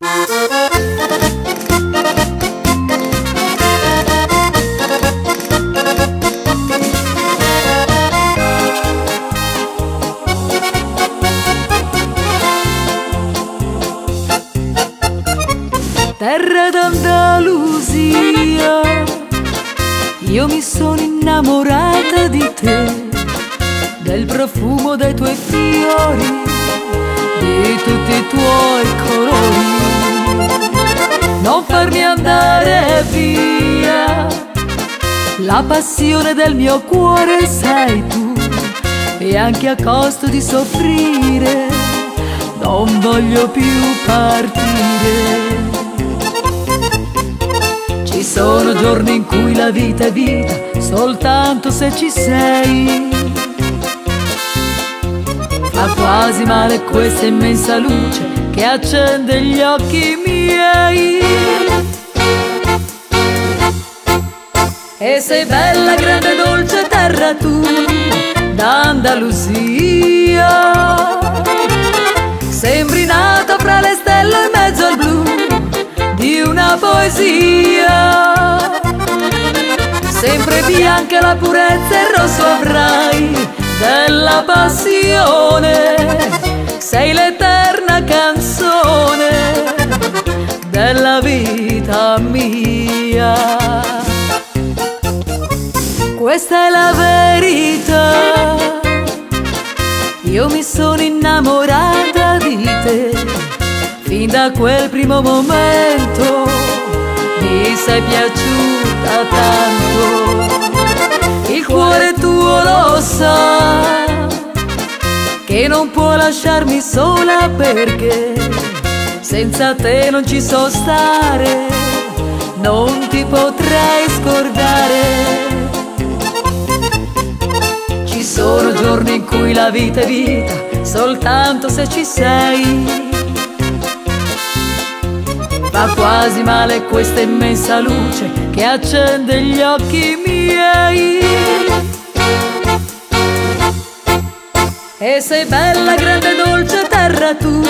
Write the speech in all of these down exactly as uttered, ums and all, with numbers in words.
Terra d'Andalusia, io mi sono innamorata di te, del profumo dei tuoi fiori, di tutti i tuoi colori. Non farmi andare via, la passione del mio cuore sei tu, e anche a costo di soffrire non voglio più partire. Ci sono giorni in cui la vita è vita soltanto se ci sei. Fa quasi male questa immensa luce che accende gli occhi miei. E sei bella, grande, dolce terra tu d'Andalusia. Sembri nata fra le stelle in mezzo al blu di una poesia. Sempre bianca la purezza e il rosso avrai della passione. Sei l'eterna canzone della vita mia. Questa è la verità, io mi sono innamorata di te. Fin da quel primo momento mi sei piaciuta tanto. Il cuore tuo lo sa che non può lasciarmi sola, perché senza te non ci so stare, non ti potrei scordare. Ci sono giorni in cui la vita è vita soltanto se ci sei. Fa quasi male questa immensa luce che accende gli occhi miei. E sei bella, grande, dolce terra tu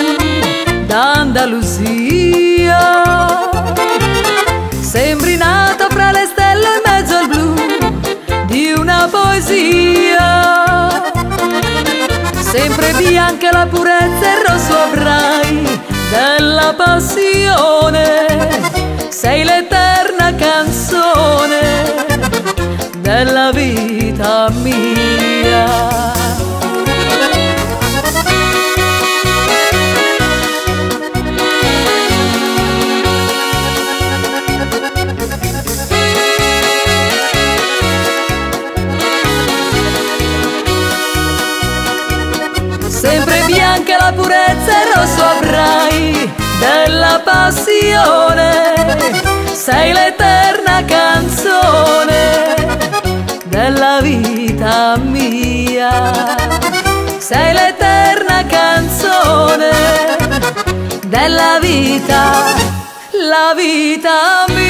d'Andalusia. Sembri nata fra le stelle in mezzo al blu di una poesia. Sempre bianca la purezza e il rosso avrai della passione. Sei l'eterna canzone della vita mia. Sempre bianca la purezza e il rosso avrai della passione. Sei l'eterna canzone della vita mia. Sei l'eterna canzone della vita, la vita mia.